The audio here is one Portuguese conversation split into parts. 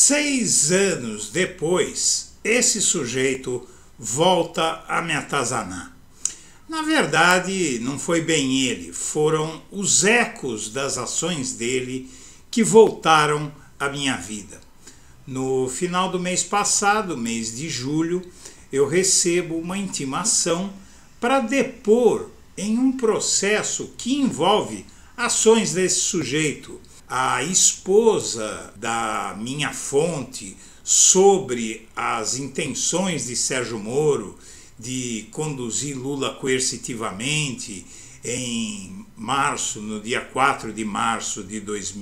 6 anos depois, esse sujeito volta a me atazanar. Na verdade, não foi bem ele, foram os ecos das ações dele que voltaram à minha vida. No final do mês passado, mês de julho, eu recebo uma intimação para depor em um processo que envolve ações desse sujeito. A esposa da minha fonte sobre as intenções de Sérgio Moro de conduzir Lula coercitivamente em março, no dia 4 de março de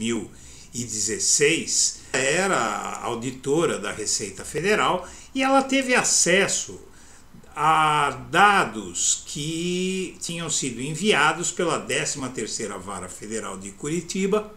2016, era auditora da Receita Federal e ela teve acesso a dados que tinham sido enviados pela 13ª Vara Federal de Curitiba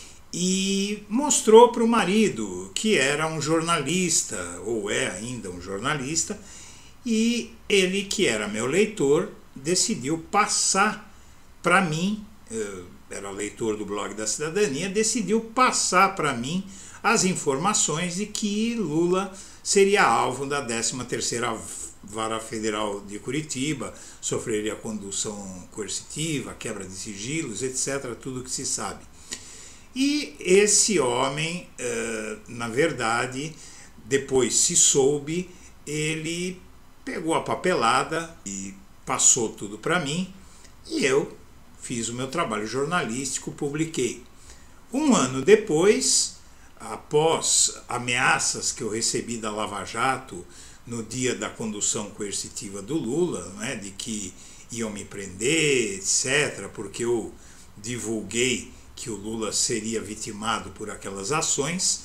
e mostrou para o marido, que era um jornalista, ou é ainda um jornalista, e ele, que era meu leitor, decidiu passar para mim, era leitor do Blog da Cidadania, decidiu passar para mim as informações de que Lula seria alvo da 13ª Vara Federal de Curitiba, sofreria condução coercitiva, quebra de sigilos, etc., tudo que se sabe. E esse homem, na verdade, depois se soube, ele pegou a papelada e passou tudo para mim, e eu fiz o meu trabalho jornalístico, publiquei. Um ano depois, após ameaças que eu recebi da Lava Jato no dia da condução coercitiva do Lula, né, de que iam me prender, etc., porque eu divulguei que o Lula seria vitimado por aquelas ações,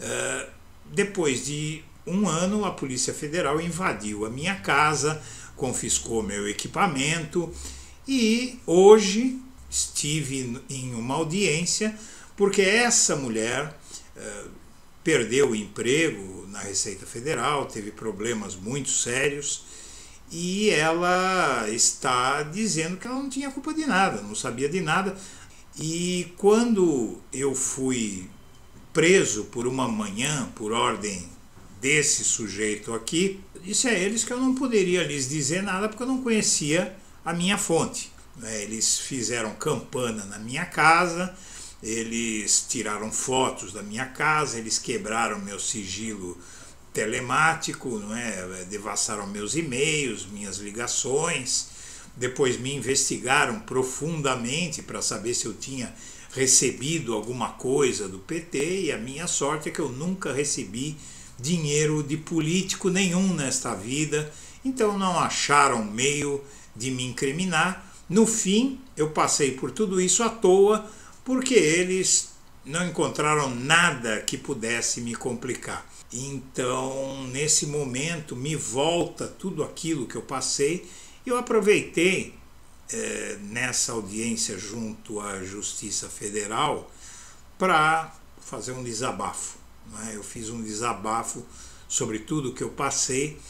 depois de um ano a Polícia Federal invadiu a minha casa, confiscou meu equipamento e hoje estive em uma audiência porque essa mulher perdeu o emprego na Receita Federal, teve problemas muito sérios e ela está dizendo que ela não tinha culpa de nada, não sabia de nada. E quando eu fui preso por uma manhã, por ordem desse sujeito aqui, eu disse a eles que eu não poderia lhes dizer nada porque eu não conhecia a minha fonte. Eles fizeram campana na minha casa, eles tiraram fotos da minha casa, eles quebraram meu sigilo telemático, devassaram meus e-mails, minhas ligações. Depois me investigaram profundamente para saber se eu tinha recebido alguma coisa do PT e a minha sorte é que eu nunca recebi dinheiro de político nenhum nesta vida, então não acharam meio de me incriminar. No fim, eu passei por tudo isso à toa porque eles não encontraram nada que pudesse me complicar. Então, nesse momento, me volta tudo aquilo que eu passei. Eu aproveitei nessa audiência junto à Justiça Federal para fazer um desabafo. Eu fiz um desabafo sobre tudo que eu passei,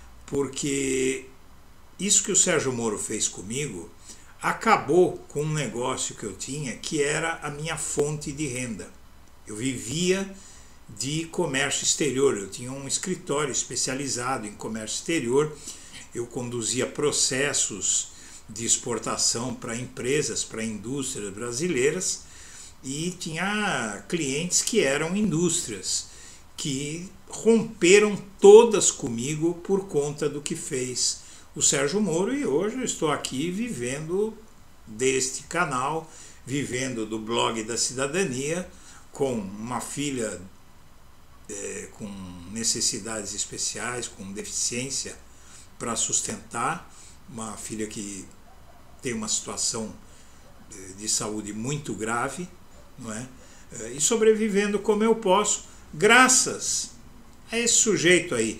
porque isso que o Sérgio Moro fez comigo acabou com um negócio que eu tinha, que era a minha fonte de renda. Eu vivia de comércio exterior, eu tinha um escritório especializado em comércio exterior. Eu conduzia processos de exportação para empresas, para indústrias brasileiras e tinha clientes que eram indústrias, que romperam todas comigo por conta do que fez o Sérgio Moro e hoje eu estou aqui vivendo deste canal, vivendo do Blog da Cidadania, com uma filha com necessidades especiais, com deficiência para sustentar, uma filha que tem uma situação de saúde muito grave, e sobrevivendo como eu posso, graças a esse sujeito aí.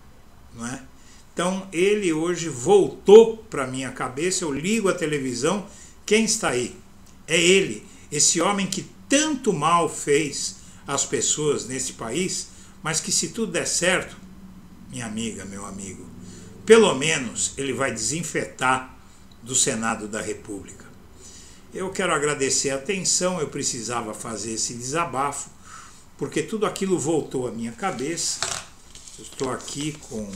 Então ele hoje voltou para a minha cabeça, eu ligo a televisão, quem está aí? É ele, esse homem que tanto mal fez às pessoas nesse país, mas que se tudo der certo, minha amiga, meu amigo, pelo menos ele vai desinfetar do Senado da República. Eu quero agradecer a atenção, eu precisava fazer esse desabafo, porque tudo aquilo voltou à minha cabeça. Eu estou aqui com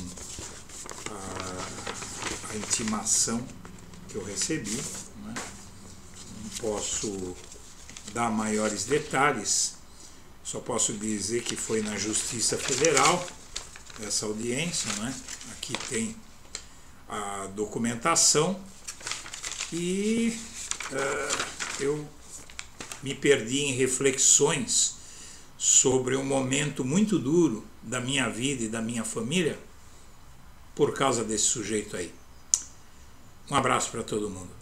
a intimação que eu recebi, né? Não posso dar maiores detalhes, só posso dizer que foi na Justiça Federal essa audiência, né? Aqui tem a documentação e eu me perdi em reflexões sobre um momento muito duro da minha vida e da minha família por causa desse sujeito aí. Um abraço para todo mundo.